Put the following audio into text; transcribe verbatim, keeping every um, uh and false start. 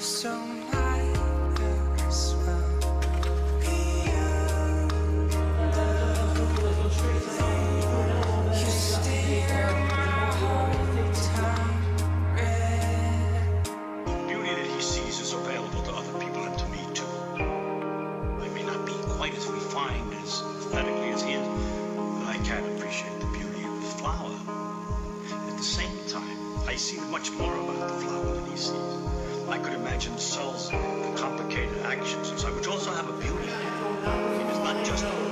so might as well be young. You steer my whole time red. The beauty that he sees is available to other people and to me too. I may not be quite as refined, as aesthetically as he is, but I can appreciate the beauty of the flower. At the same time, I see much more about the flower than he sees. I could imagine cells, the complicated actions inside, which also have a beauty. It is not just